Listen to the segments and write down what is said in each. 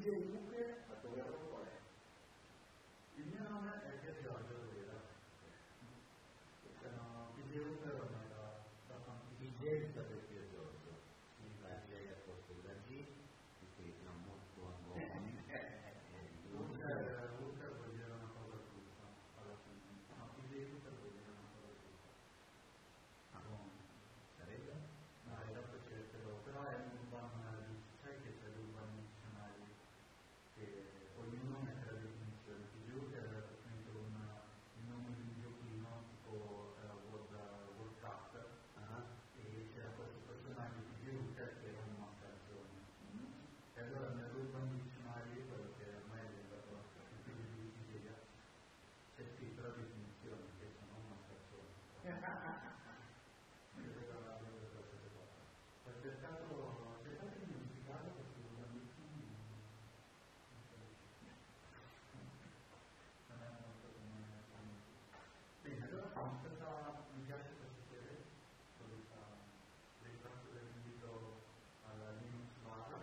Luque, a dove qual è? Il mio nome è Giorgio Dovera. PJ Luque ormai da tanti. PJ sta per Pier Giorgio. Sì, la J ha posto la G, che è molto angolano. Luque vuol dire una cosa giusta, alla fine. No, PJ Luque vuol dire una cosa giusta. Ah, buono. Sarebbe? No, dopo cercherò, però è un urban, sai che c'è l'urban dictionary, che ognuno mette la definizione. PJ Luque è praticamente il nome di un giochino tipo Warcraft, e c'era questo personaggio PJ Luque che era un mascalzone. E allora nell'urban dictionary, quello che ormai è diventato il figlio di Wikipedia, c'è scritto la definizione che sono un mascalzone. Ho cercato di modificare questo urban dictionary, non è molto come. Bene, allora mi piace questa serie, ritratto dell'invito alla Linux Lara.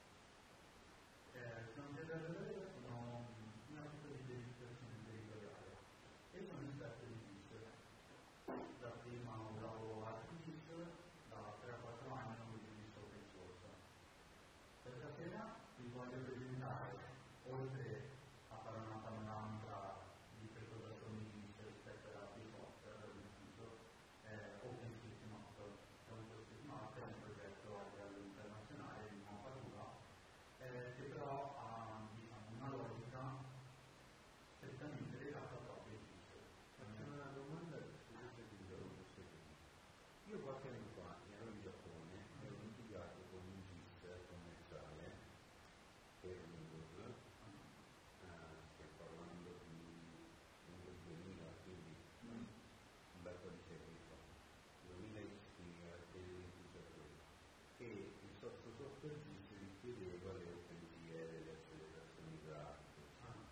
Sono generale, sono una tipo di dedicazione territoriale e sono esperto di GIS. Prima ho lavorato in GIS, da 3-4 anni ho utilizzato open source. Questa sera vi voglio presentare, oltre a fare una panoramica di che cosa sono i GIS rispetto alla free software dell'ufficio, OpenStreetMap. OpenStreetMap è un progetto a livello internazionale di mappatura che però ha una logica strettamente legata proprio ai GIS. Faccio una domanda, scusate se vi posso dire. Io qualche anno fa ero in Giappone e ho litigato con un GIS commerciale per Windows, stiamo parlando del 2000, quindi un bel po' di secoli fa, 2000 degli utilizzattori, e il software GIS richiedeva le OpenGL, le accelerazioni grafiche.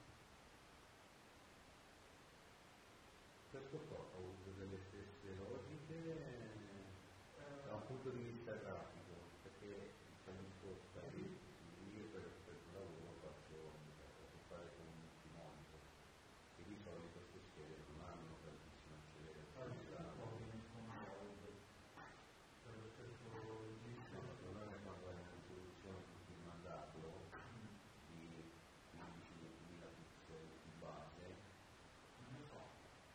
Questo qua ha avuto delle stesse logiche da un punto di vista grafico, perché siamo spostati, io per il lavoro faccio fare con un multimonitor, e di solito queste schede non hanno tantissima accelerazione grafica. Non è quando hai una risoluzione con cui mandarlo di 15.000 pixel di base. Non lo so.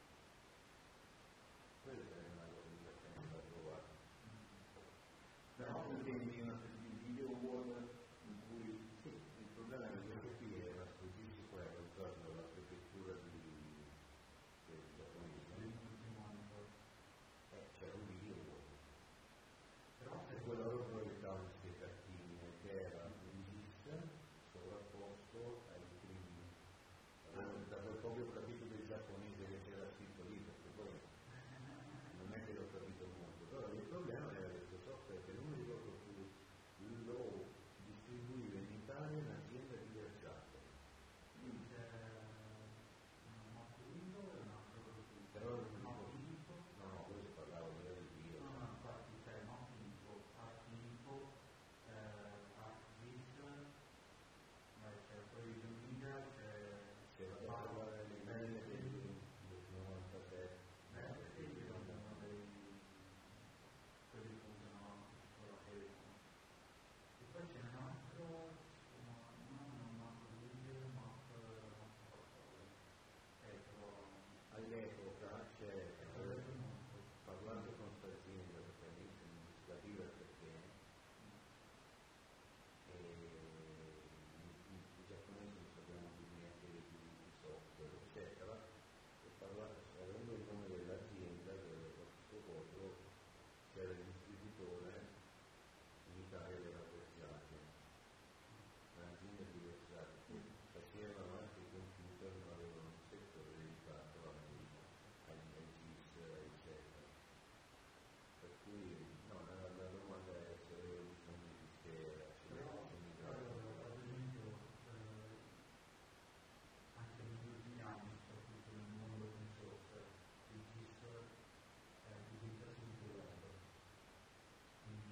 Quella è una cosa divertente da provare. Però intendi il video wall in cui Sì, il problema è che questo qui era sfuggirsi poi a usarlo alla prefettura del giapponese. C'era un video wall. però E quello loro proiettavano queste cartine che era un GIS sovrapposto ai primi. Da quel poco ho capito del giapponese che c'era scritto lì, perché poi non è che l'ho capito molto, però il problema era questo software che non mi ricordo più, lo distribuiva in Italia un'azienda di Vergiate. quindi c'è un Maculino e un altro Però non mi ricordo. Maculino. No, quello si parlava di Dio. No, infatti c'è Maculino, Archinico, ArcGIS, c'è poi il Media, C'è la parola di Melle del 97. quelli usano con la Telecom. E poi c'è un altro, un Maculino, qualcosa. All'epoca parlando con questa azienda, perché all'inizio non si capiva perché, i giapponesi non sapevano più niente di software, eccetera, e avendo il nome dell'azienda che aveva questo coso, c'era il distributore in Italia della Vergiate, un'azienda di Vergiate che facevano anche i computer, ma avevano un settore dedicato ai GIS, eccetera. Per cui no, la domanda è se avevo bisogno di queste accelerazioni grafiche. Ad esempio, anche negli ultimi anni, soprattutto nel mondo open source, il GIS diventa subito web. Quindi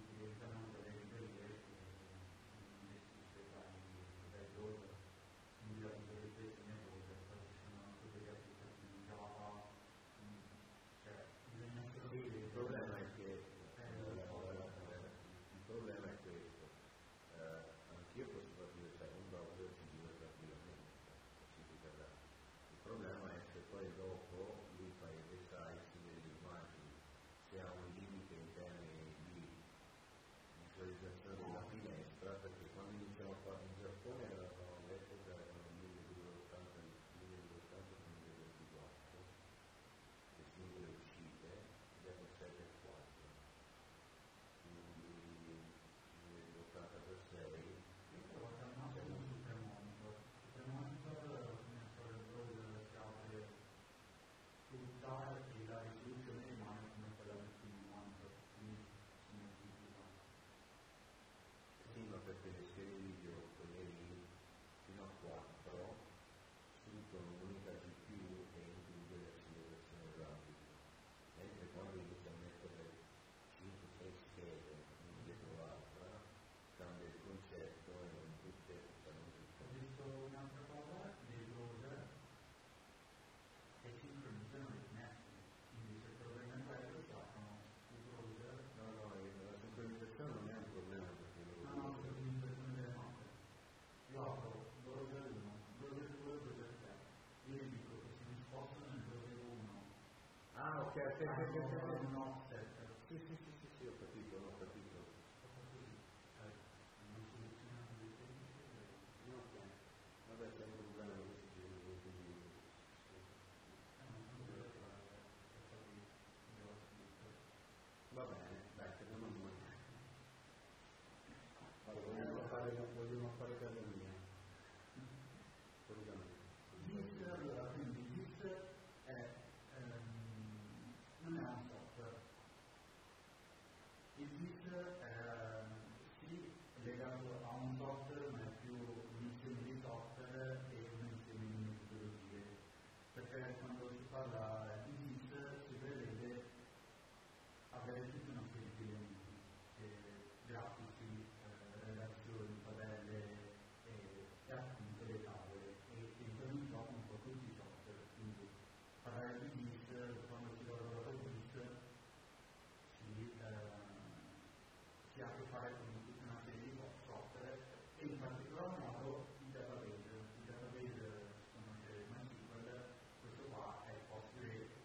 realizzazione della finestra, perché quando iniziamo a fare in Giappone all'epoca erano 1280-1224, le singole uscite, abbiamo 7 e 4, quindi 80 per 6. Io ho trovato al massimo sul Monitor come sarebbero si apre sfruttare e la risoluzione rimane come quella del primo monitor, quindi si moltiplica. Sì, ma perché le schede video, quelle lì, fino a 4, sfruttano un'unica GPU e include l'accelerazione grafica, mentre quando inizia a mettere 5-6 schede una dietro l'altra, cambia il concetto e non tutte fanno tutto. Ho visto un'altra cosa dei browser che sincronizzano le finestre, quindi se il problema è quello si aprono i browser. No, la sincronizzazione non è un problema perché No, sincronizzazione delle mappe. Io apro browser 1, browser 2, browser 3. Io gli dico che se mi sposto nel browser 1 ah, ok, hanno un offset. Sì, ho capito. Non soluziona le tecniche. No, ok. Vabbè, c'è un problema quindi va bene, dai, secondo me. Allora, vogliamo fare casa mia. GIS, allora, quindi GIS è, non è un software. Il GIS sì, è legato a un software, ma è più un insieme di software e un insieme di metodologie. Perché quando si parla di GIS si prevede avere tutta una serie di elementi, grafici, relazioni, tabelle e appunto le tavole, e entrano in gioco un po' tutti i software. Quindi parlare di GIS, quando si lavora con GIS si ha a che fare con tutta una serie di software e in particolar modo i database. I database sono anche MySQL, questo qua è PostgreSQL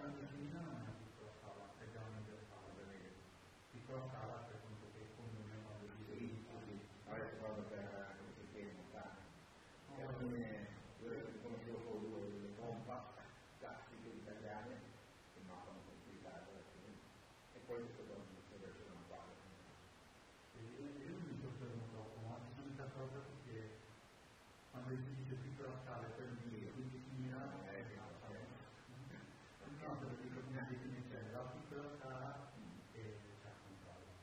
clandestina non è una piccola scala, è già universale. Piccola scala per conto che comune quando si adesso quando per questi temi e alla fine io conoscevo solo due delle compass classiche italiane che mappano l'Italia e poi questo è verso non fare. Io non mi soffermo troppo, ma ci sono d'accordo perché quando si dice piccola scala per dire 15.000 no, te lo dico come definizione, la piccola scala e c'è al contrario.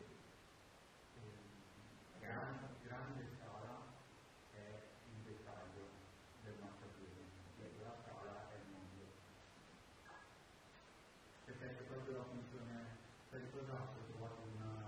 Grande scala è il dettaglio del nostro cliente, piccola scala è il mondo. Perché c'è proprio la funzione, per ricordarsi ho trovato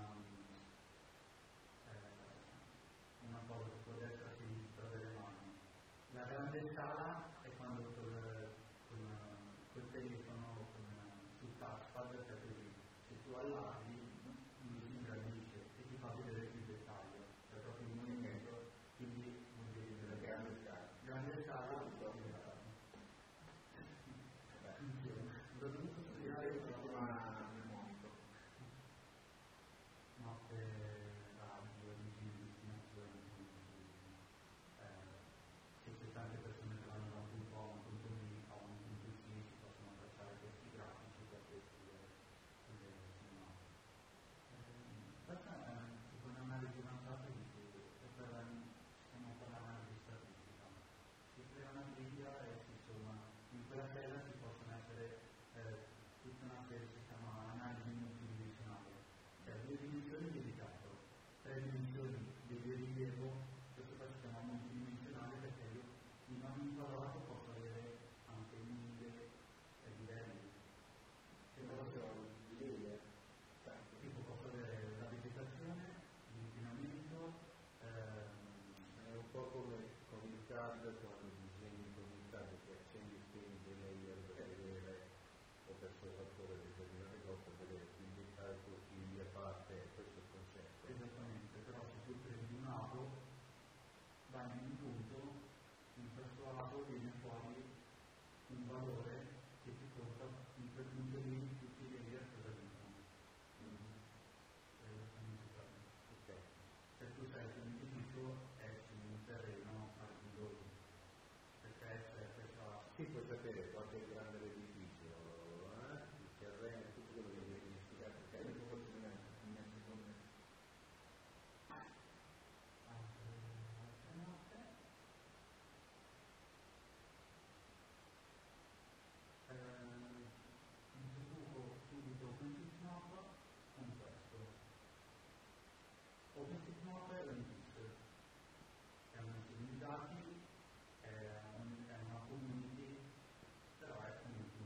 una cosa che può essere a sinistra delle mani. La grande scala è quando col telefono, sul touchpad, se tu allarghi non si ingrandisce e ti fa vedere più dettaglio, cioè proprio il movimento, quindi vuol dire della grande scala. Grande scala è proprio il l'ho dovuto studiare notte, radio, origini, destinazioni, se c'è tante persone che vanno da un punto A a un punto B a un punto C si possono tracciare questi grafici per descrivere sulle mappe. Questa è tipo un'analisi avanzata di stiamo per l'analisi statistica. Si crea una griglia e si somma, in quella cella ci possono essere tutta una serie che si chiama analisi multidimensionale, cioè 2 dimensioni di ricato, 3 dimensioni di rilievo, questo qua si chiama multidimensionale perché io in ogni quadrato posso avere anche 1000 livelli. Tipo posso avere la vegetazione, l'inquinamento, è un po' come con il CAD, quando disegni con il CAD che accendi e spegni dei layer per vedere o per sovrapporre determinate cose, per vedere quindi il calcolo figli a parte, questo è il concetto. esattamente, però se tu prendi un avo, vai in un punto, in questo avo viene fuori un valore che ti conta in quel punto lì tutti i layer cosa dicono. Esattamente quello. Okay. Se tu sai che un edificio è su un terreno argilloso, perché c'è questa... Sì, puoi sapere quanto è grande l'edificio, il terreno, tutto quello che devi spiegare, perché è proprio introduco subito OpenStreetMap con questo. OpenStreetMap è un GIS, è un insieme di dati, è una community, però è comunque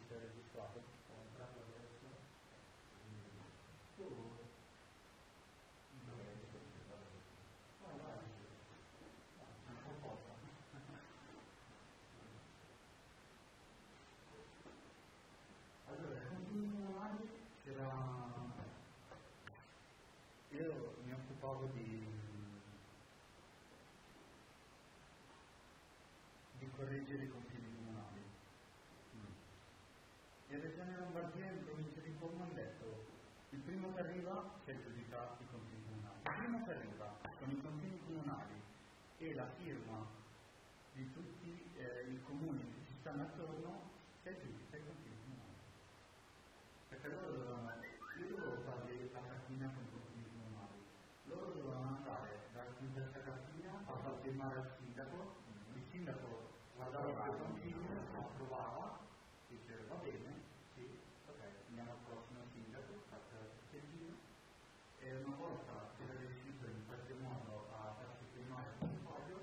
si è registrato? Ho entrato adesso. Allora, continuare io mi occupavo di correggere i confini comunali. In Regione Lombardia, in provincia di Como, hanno detto il primo che arriva si aggiudica i confini comunali. Il primo che arriva con i confini comunali e la firma di tutti i comuni che ci stanno attorno si aggiudica i confini comunali. Perché loro dovevano, io dovevo fare la cartina con i confini comunali, loro dovevano andare da questa cartina a far firmare al sindaco, il sindaco guardava il confine, approvava, diceva va bene, sì, ok, andiamo al prossimo sindaco, faccia il giro, e una volta che era riuscito in qualche modo a farsi firmare il foglio,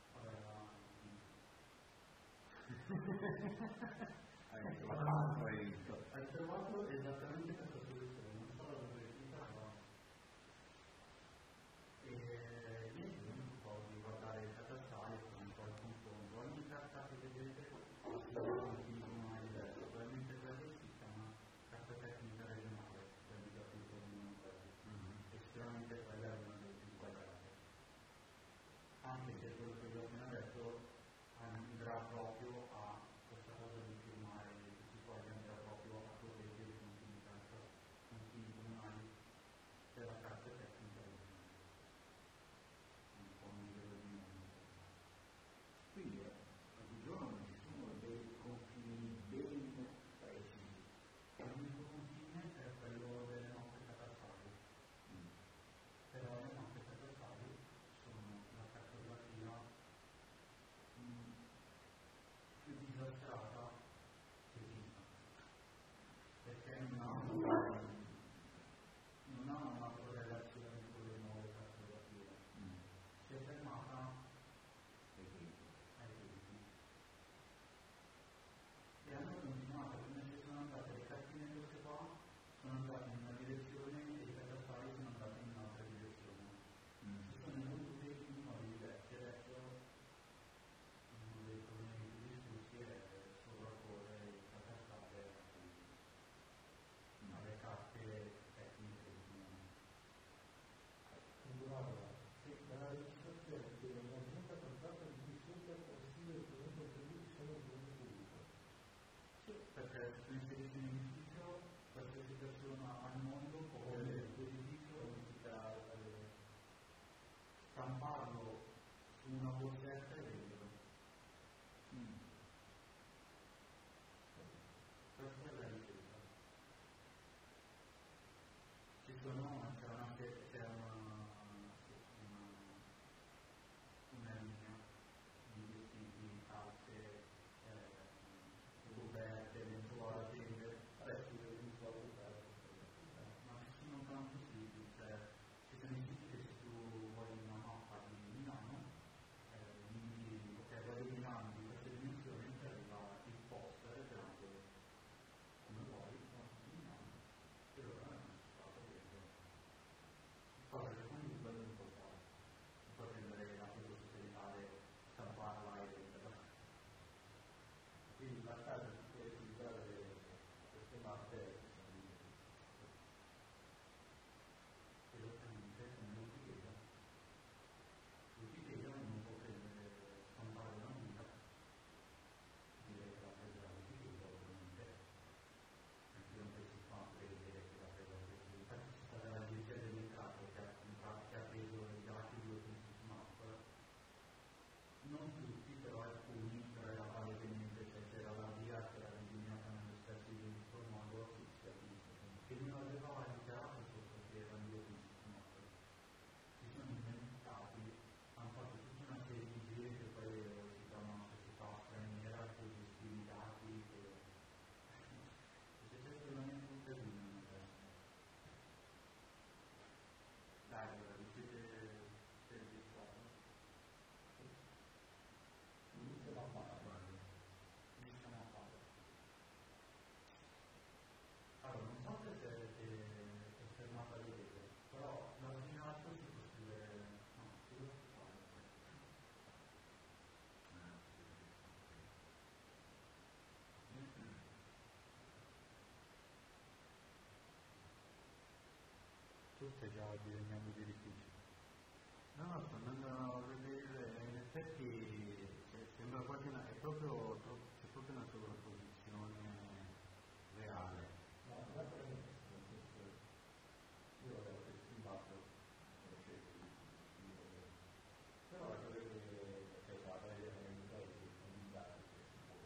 hai trovato esattamente questa soluzione, non so da dove è uscita, però e niente, io mi occupo di guardare il catastale con un po' il confronto, ogni carta che vedete ha confini comunali diversi, probabilmente quella si chiama carta tecnica regionale, per indicativo non quello, e sicuramente quella è una delle più quadrate, anche se quello che vi ho appena detto andrà proprio a questa cosa di firmare tutti i fogli, andrà proprio a correggere i confini comunali per la carta tecnica regionale. Un po' migliore di noi. Quindi oggigiorno ci sono dei confini ben precisi. L'unico confine è quello delle nostre catastali. Però le nostre catastali sono la cartografia più disastrata che esista, perché non ha una correlazione con le nuove cartografie, si è fermata ai tempi e hanno continuato come se sono andate le cartine queste qua, sono andate in una direzione e i catastali sono andati in un'altra direzione. Si sono evoluti in modi diversi. Adesso uno dei problemi più discussi è sovrapporre il catastale alle carte tecniche del comune. Guarda, che dalla legislazione che una giunta contratta di consulta consiglia di ottenere contributi sono di bene pubblico. Sì, perché se tu inserisci in edificio, qualsiasi persona al mondo può vedere il tuo edificio e stamparlo su una borsetta e venderlo. Questa è la ricerca. C'è una linea di vestiti, calze, coperte, lenzuola, tende. Adesso diveniamo di edifici. No, sto andando a vedere, in effetti sembra quasi una, c'è proprio una sovrapposizione reale. No, non è per me, nel senso, io avevo estimato, conoscevo però la cosa che è stata è un paese comunitario che si può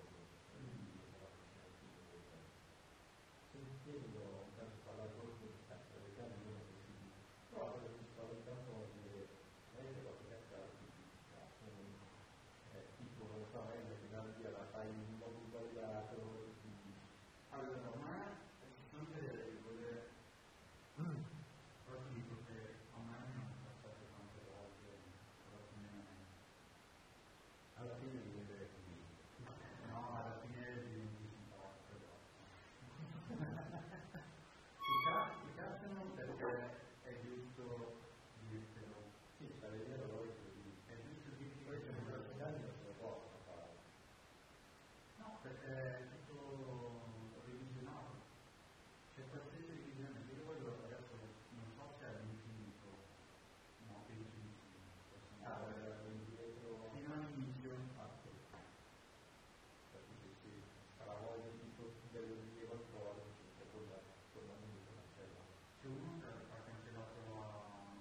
sentendo un caso parlare con lui, per caso io non così, però avevo visto ogni tanto dire, lei che cosa cacciare tipo, non so, la fai in modo sbagliato. Allora, ma ci sono delle regole, però ti dico che a me mi hanno passato tante volte, Alla fine mi viene così. no, alla fine diventi simpatico e basta. Ti cacciano perché è giusto dirtelo. Sì, sta vedendo voi È giusto dirti poi che c'è una società che non se lo possono fare. no, perché è tutto revisionato. C'è qualsiasi revisione, io voglio adesso, non so se è all'infinito, no, penso di sì, Indietro fino all'inizio. perché se sarà voglia di dire qualcosa, c'è quella indietro cancella. Se uno ha cancellato la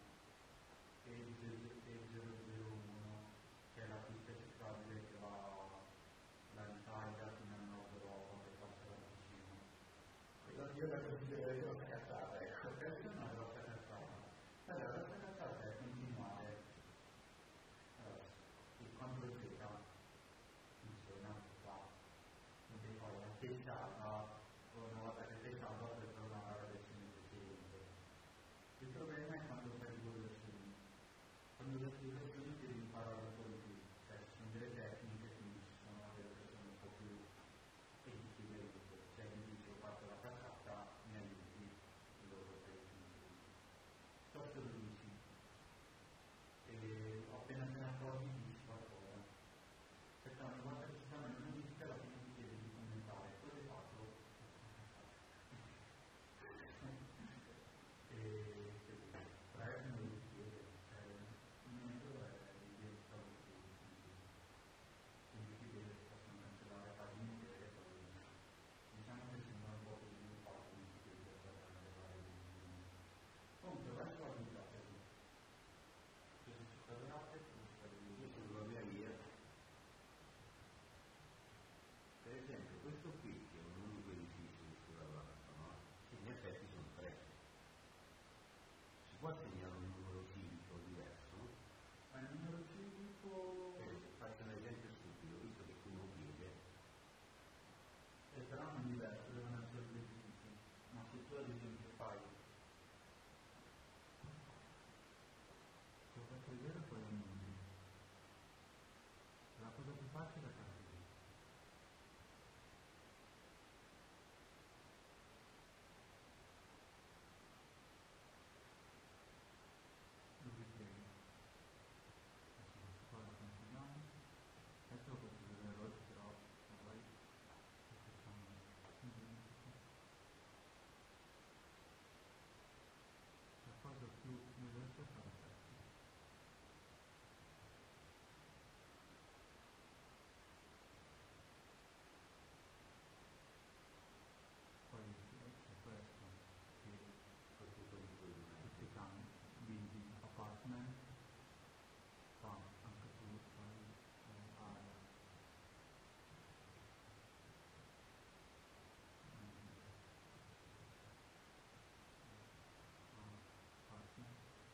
E001, che è la pista ciclabile che va dall'Italia fino al nord Europa, che passa da vicino. Io la considererei una cazzata, ecco. Questa è una grossa cazzata. Allora, la grossa cazzata è continuare. Allora, il CTRL Z funziona, va. Quindi poi la pesata, una volta che sei salva, puoi tornare alla versione precedente. Il problema è quando fai due versioni. Quando le due versioni devi imparare un po' di più, cioè ci sono delle tecniche, quindi ci sono delle persone un po' più editive, cioè mi dice ho fatto la cazzata, mi aiuti, loro fai tutto. Sotto lo dici, e appena te ne accorgi dici qualcosa. Perché ogni volta che si fa una modifica alla fine ti chiede di commentare cosa hai fatto. E così, però non lo chiede, cioè il metodo è diventa così, quindi ti vede che possono cancellare pagine intere e poi diciamo che sembra un po' più sviluppato in più per le varie divisioni. Comunque verso la vita così. Cosa ci quadrate? Io sulla mia via, per esempio, questo qui che è un unico edificio sulla lampada, no? In effetti sono tre. Si può segnare un numero civico diverso? Ma il numero civico Faccio un esempio stupido, visto che tu non chiede, però non diverso, devono essere due edifici. Ma se tu ad esempio fai Se ho fatto vedere poi non numeri. La cosa più facile è fare così. Lo ripiego. Adesso qua la cancelliamo. Adesso lo faccio vedere oggi, però poi lo facciamo identico. La cosa più veloce è fare questo. Poi c'è questo che fa tutto di quello. tutti i campi, quindi apartment, fa anche tu, poi area. Apartment.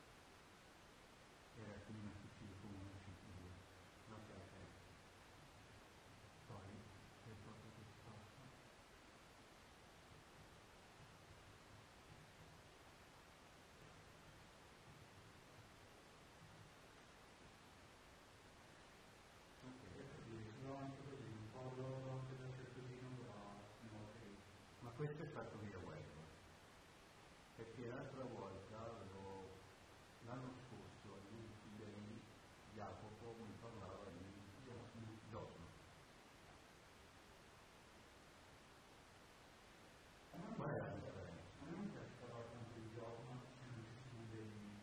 E adesso mi metto civico 1, civico 2. Ok. Poi, se proprio che si passa, anche così, un po' loro anche da certosino però ok. Ma questo è stato via web, perché l'altra volta l'anno scorso lei, Jacopo, mi parlava di Giosno. Qual è la differenza? A me non piace parlare tanto di gioco, ma ci sono dei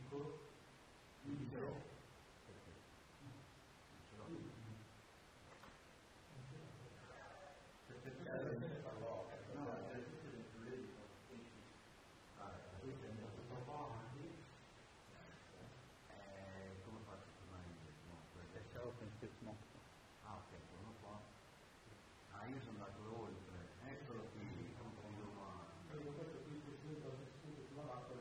conosco, mi dice come faccio a tornare indietro? Ah, ok, torno qua. Ah, io sono andato oltre. Eccolo qui, confondo qua. Questo qui sulla mappa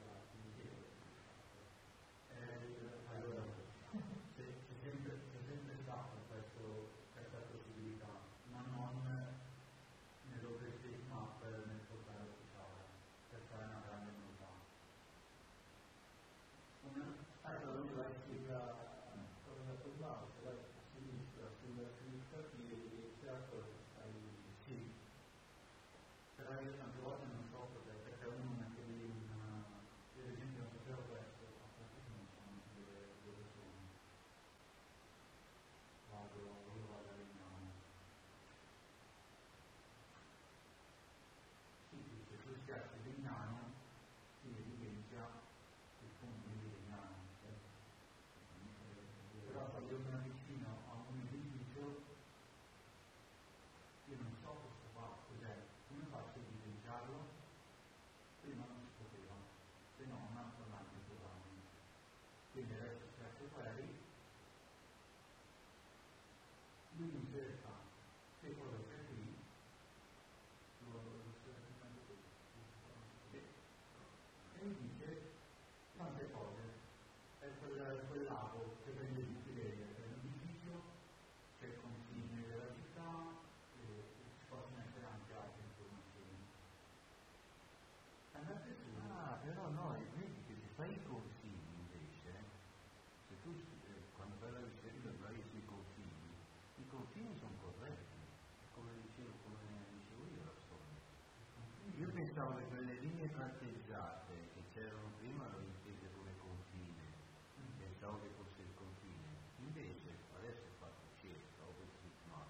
allora, c'è sempre stato questa possibilità, ma non nell'OpenStreetMap nel portale ufficiale. Questa è una grande novità. allora vai con il mouse, vai a sinistra, sulla scritta e certo stai Sì, però io tante volte non so perché uno mette lì io ad esempio non sapevo questo, appunto non so neanche dove sono. Io vado a Legnano. Sì, se tu schiacci Legnano ti evidenzia il comune di Legnano. Però se io mi avvicino a un edificio, io non so questo qua cos'è, come faccio a evidenziarlo? Prima non si poteva, se no un altro anno programmi. Quindi adesso schiaccio query, lui mi cerca che cosa c'è qui, lo cerca qui, e mi dice tante cose. È quel lago che prende il Tirrenia, che è un edificio, c'è il confine della città e ci possono essere anche altre informazioni. Andate su. Ah, però no, vedi che se fai i confini invece, se tu quando fai la ricerca vai sui confini, i confini sono corretti, come dicevo io la storia. Io pensavo che quelle linee tratteggiate che c'erano prima le intese come confine, pensavo che fosse il confine, invece adesso ho fatto cerca, OpenStreetMap,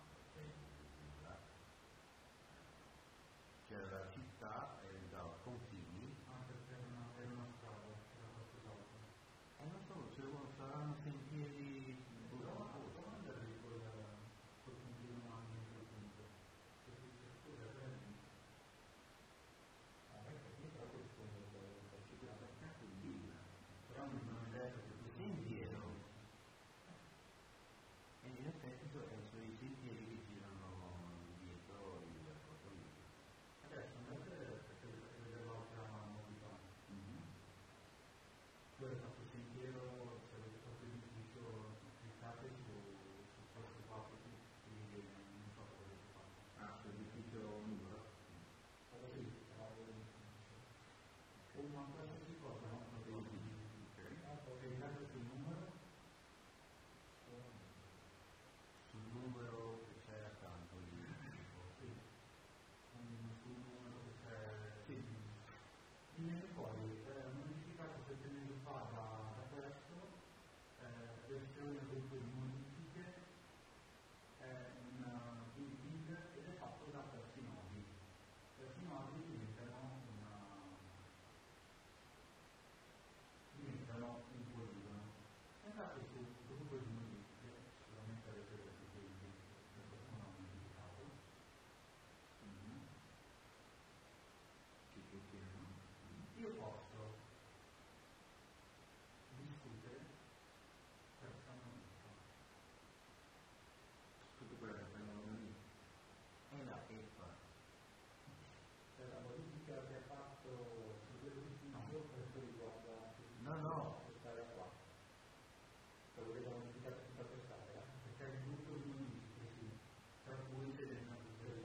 c'era la città e dava confini. Perché era una strada, era qualcos'altro. Non so, se saranno sentieri Però andare col continuo anche in quel punto. Perché c'è scusa, però non è detto che tu sentiero. E in effetti sono i sentieri che girano dietro il fotolino. adesso andate per vedere l'altra novità. Tu hai fatto sentiero, se avete fatto l'edificio, cliccate su questo qua che vi viene, non so cosa avete fatto. Ah, sull'edificio numero? Sì, una qualsiasi cosa, no? Cliccate sul numero. Sul numero che c'è accanto lì. Sì, sul numero che c'è. Sì. Viene fuori, modificato 7 mesi fa da questo, versione gruppo di modifiche, un building ed è fatto da questi nodi. Questi nodi diventano un poligono. Andate sul gruppo di modifiche, sicuramente avete capito il link, perché qualcuno ha modificato. Io posso discutere questa modifica. Tutte quelle che vengono lì. È la EFA. Cioè la modifica che ha fatto su quell'edificio, questo riguarda No. quest'area qua. Quello che ha modificato tutta quest'area. Perché il gruppo di modifiche, sì, tra cui deve essere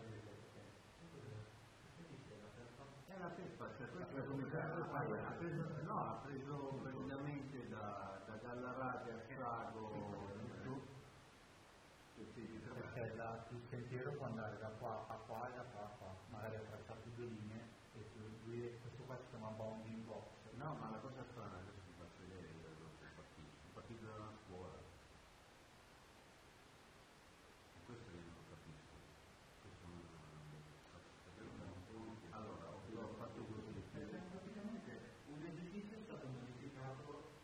È la PEPA, cioè questo comitato ha preso praticamente da Gallarate a Sciago perché il sentiero può andare da qua a qua e da qua a qua, magari ha tracciato due linee e questo qua si chiama bounding box. No, ma la cosa strana, adesso ti faccio vedere io dove sono partito da una scuola. E questo io non lo capisco. Questo non allora, l'ho fatto così. Praticamente un edificio è stato modificato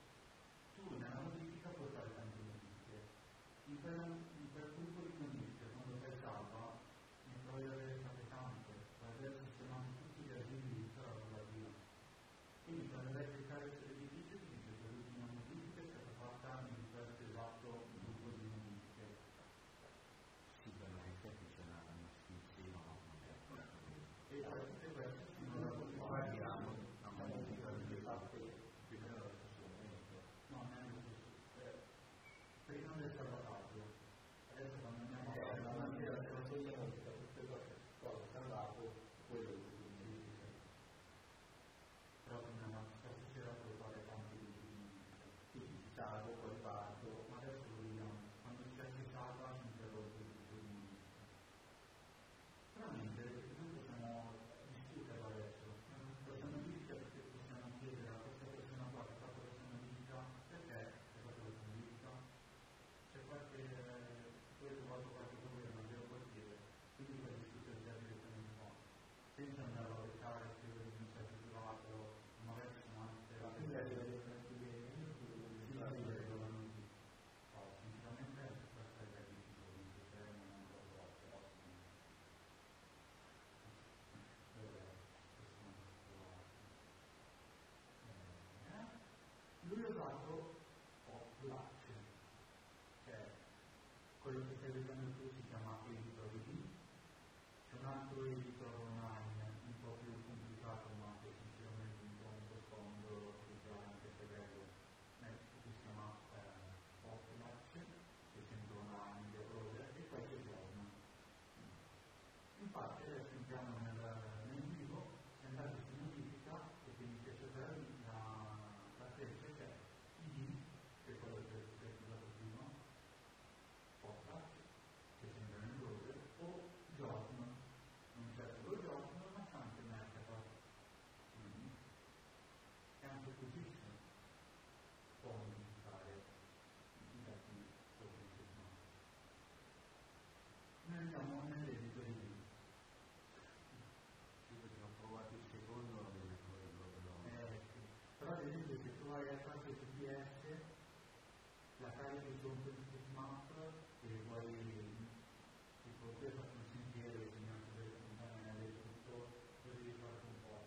OpenStreetMap e poi tipo te fai un sentiero disegnato delle fontanelle e tutto, poi devi fare un po'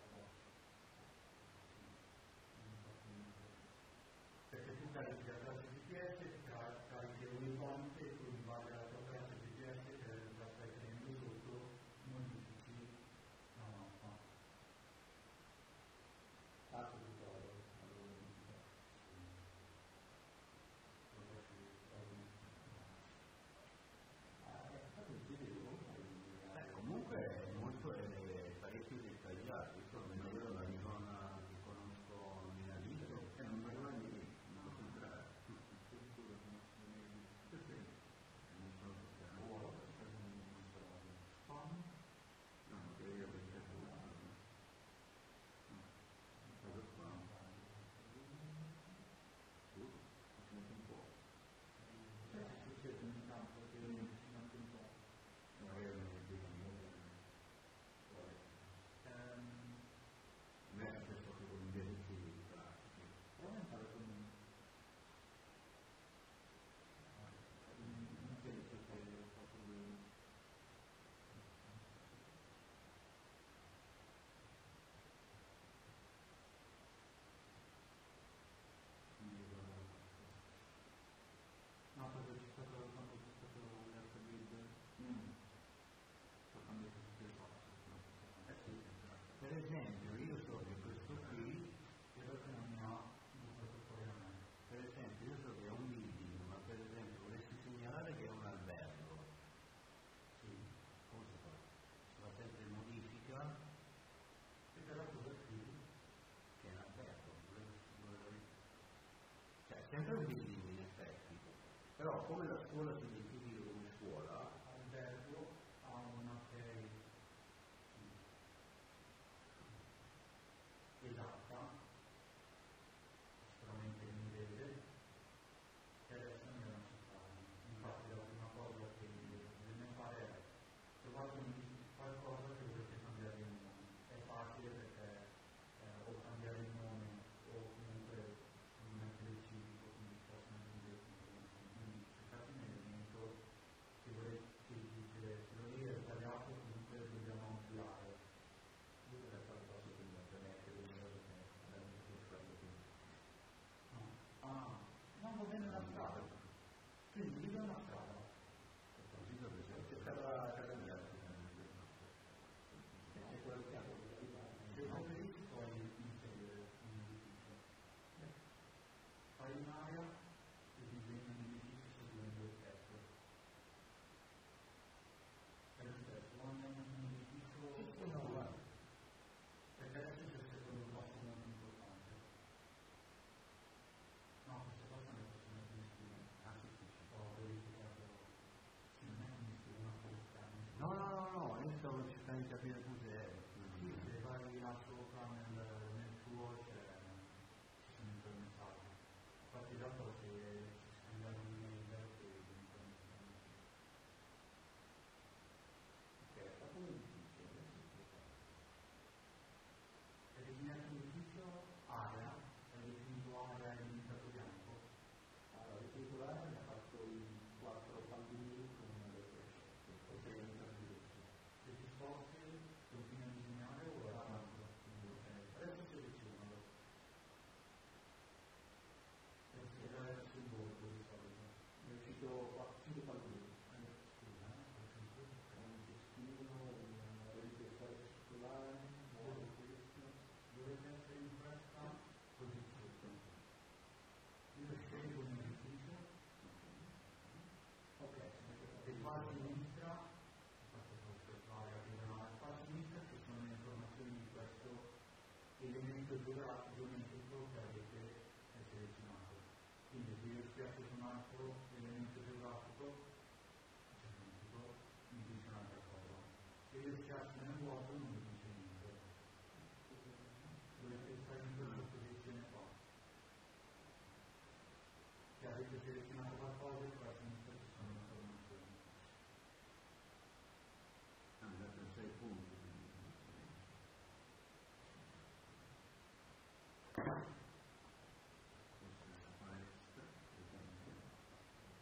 perché tu carichi la traccia GPS, carichi un ponte e tu in base alla tua traccia GPS che la stai tenendo sotto, modifici la mappa. Comunque è molto parecchio dettagliato, io almeno io la zona che conosco nella vita, e non me lo lì, non posso entrare. Non sono no, che io ho visto cosa qua? Ci metto un po'. Succede ogni tanto che ci mette un po'. No, io non mi dico niente. A me è successo che con i diritti pratici. Prova a fare con un penso che ho fatto lui. No, perché c'è stato quando c'è stato l'R-Bid, sto cambiando tutte le cose. Sì. Per esempio, io so che questo qui, Credo che non mi ha buttato fuori a me. per esempio, io so che è un building, ma per esempio volessi segnalare che è un albergo. Sì. Come si fa? Si fa sempre modifica, E però cosa scrivi? che è un albergo. Cioè, è sempre un building in effetti. Però come la scuola si identifica come scuola, Albergo ha una key esatta, sicuramente in inglese, che adesso mi erano accettati. Infatti la prima cosa che bisogna fare è trovate qualcosa che volete cambiare il nome. È facile perché o cambiare il nome o comunque non è specifico, quindi si possono aggiungere informazioni. Quindi cercate un elemento che volete che dice quello lì è sbagliato, comunque dobbiamo ampliare. Io per fare una cosa che non è che devo andare più freddo qui. No. Ah, non va bene la strada. Quindi lì è una strada. così dove c'è C'è stata la casa mia. C'è quello che ha Se preferisci puoi inserire un edificio. Fai un'area e disegni un edificio seguendo il testo. È lo stesso, ogni un edificio no, guarda. perché adesso c'è il secondo passo molto importante. No, queste cose non le possono mettere in stile. Ah, sì, sì, sì. Ho verificato. Sì, non è un stile, una posta. No, io stavo cercando di capire cos'è. Sì, se vai là sopra nel tuo ci sono i tuoi messaggi. Infatti dopo se ci scambiamo un'email che diventano i tuoi messaggi. Ok, ha fatto un edificio, È designato un edificio area, è definito area e limitato bianco. allora il titolare mi ha fatto i 4 bambini con le crocette, poi sei entrato in diritto. Se ti sposti, continui a disegnare o è avanti? Ok, adesso selezionalo. E se vai sul bordo di solito. Mi è uscito 5 bambini. Scusa, ho sentito. Un cestino, una riflessore circolare, nuovo questo. Dovete essere in questa posizione. Io scelgo un edificio, Ok, e qua a sinistra, infatti forse l'area regionale, qua a sinistra ci sono le informazioni di questo elemento geometrico che avete selezionato. Quindi se io schiaccio su un altro elemento geografico, mi dice un'altra cosa. Se io schiaccio nel vuoto non mi dice niente. Dovete stare in questa posizione qua. Se avete selezionato qualcosa e qua a sinistra ci sono informazioni. Ah, mi ha dato 6 punti. Questa è la palestra, per esempio.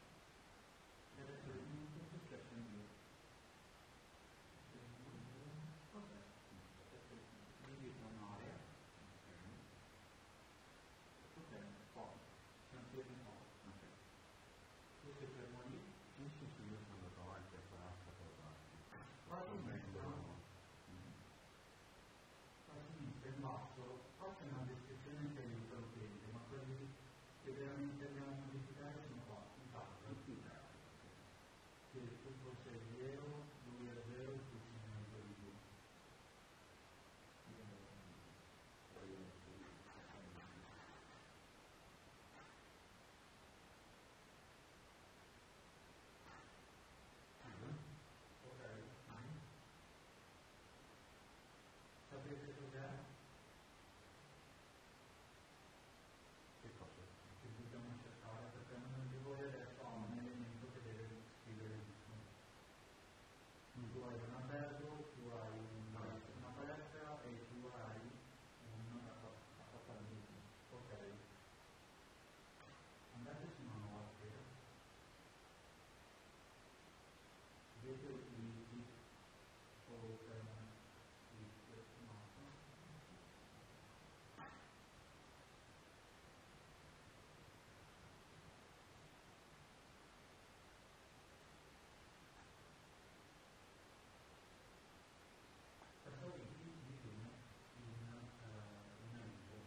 veramente abbiamo modificato sono qua, i fattori. Che tu fosse zero, lui è zero, tu ci sei un po' di più. Ok? Sapete cos'è? Che cosa? Che dobbiamo cercare, perché ognuno di voi adesso ha un elemento che deve scrivere giusto. Tu hai un albergo, tu hai una palestra e tu hai un appartamento. Ok? Andate su una nuova scheda. Vedete utilizzi open with mappa. Questo vi disegna in aiuto.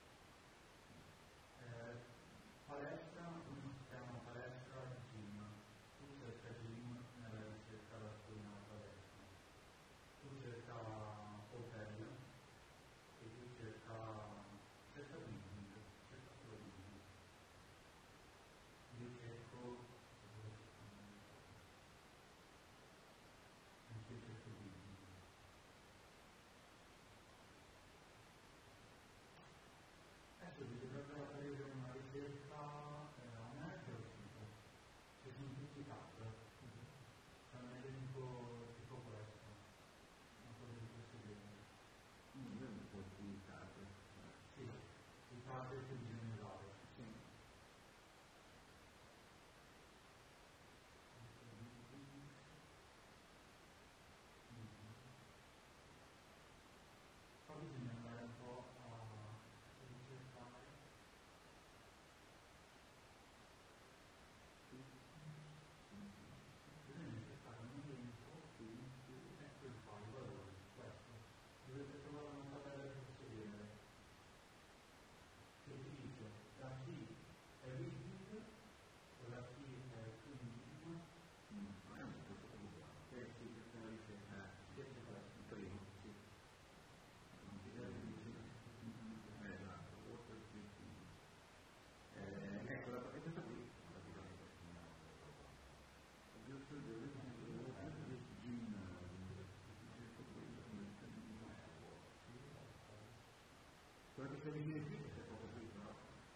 Palestra, uno si chiama palestra gym. Tu cerca gym nella ricerca la scuola palestra. Tu cerca hotel e tu cerca building, cerca solo building. Io cerco anche io cerco building. Adesso vi dovrebbe apparire una ricerca, a me che è uscito, che sono tutti tab, c'è un elenco tipo questo, una cosa di questo genere. Sì, i tab che bisogna usare. Sì. Qua bisogna andare un po' a ricercare. Bisogna cercare un elenco, ecco il file, valore, questo. Dovete trovare una tabella di questo genere, che ti dice la T è reading, la T è cleaning, che sì, perché la ricerca, che c'è questo, il primo, sì. Ecco, e questa qui praticamente è una roba. Giusto il quello che sta vicino qui è poco qui, però.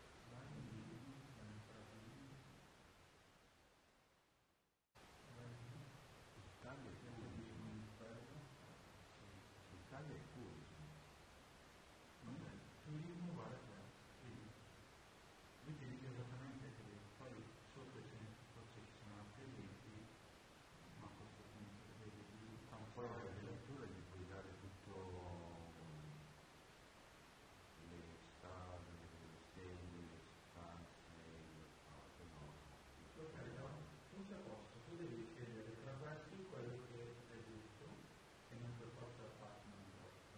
L'Italia è pure. Turismo vale a lui ti dice esattamente che poi sotto forse ci sono altri esempi, ma a questo punto vedi Fa un po' di lettura gli puoi dare tutto le strade, le stelle, le stanze, le cose, no. ok, no? Tutto a posto, tu devi scegliere tra questi quello che è giusto e non per forza partner.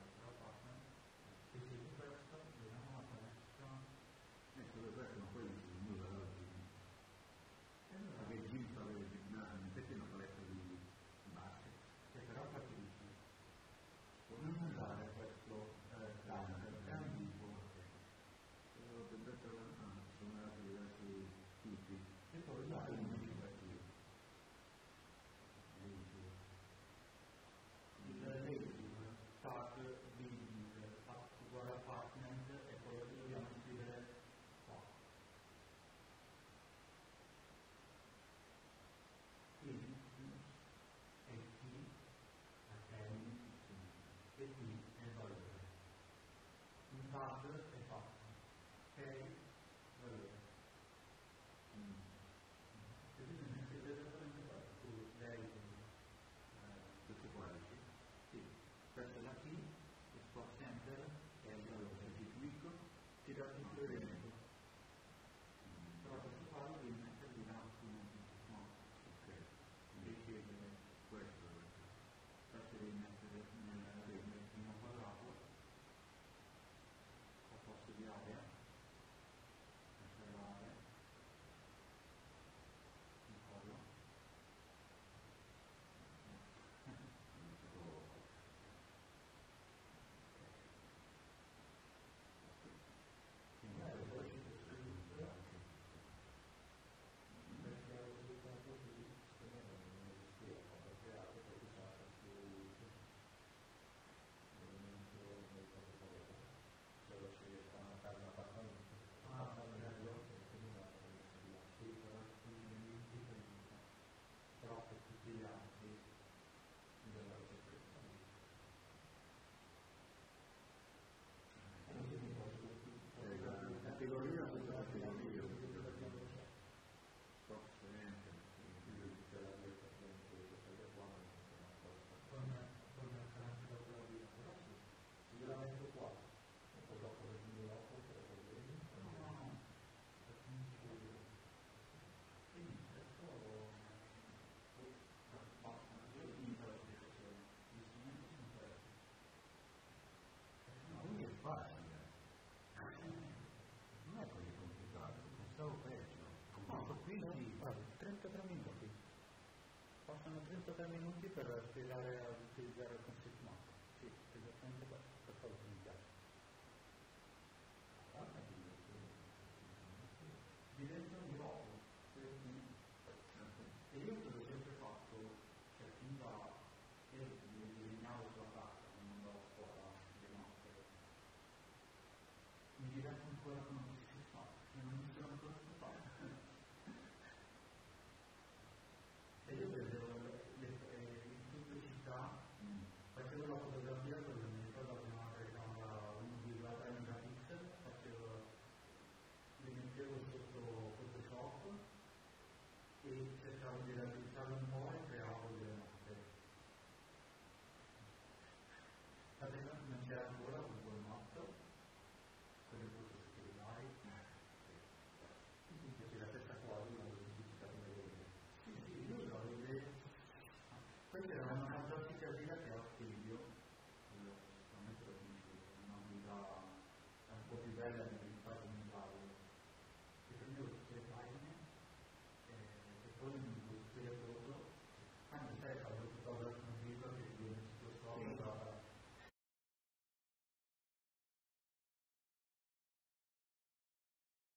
3 minuti per spiegare ad utilizzare il concept map. Sì, esattamente questo, per quello che mi piace. Diventa un gioco. E io te l'ho sempre fatto, cioè fin da io disegnavo sulla carta quando andavo a scuola le mappe. Mi diverto ancora con un concept map, che non mi sono ancora fatto. E io vedevo in tutte le città, facevo la fotografia con il mio ricordo di una telecamera 1,3 megapixel, li mettevo sotto Photoshop e cercavo di realizzarlo un po' e creavo delle mappe. Adesso non c'era ancora Google Maps, quelle foto satellitari. Quindi la stessa cosa, ma l'ho semplificata meglio. Sì, io lo vedevo. Questa era una fantastica idea che ho scritto